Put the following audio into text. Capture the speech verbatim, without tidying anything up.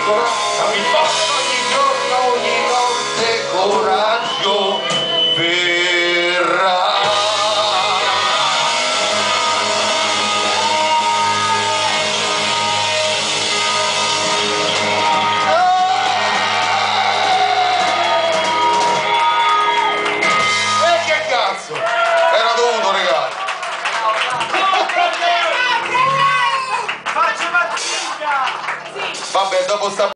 mi porta ogni giorno, ogni notte coraggio verrà. E che cazzo? Era dovuto, regà. Faccio fatica! Vabbè, dopo sta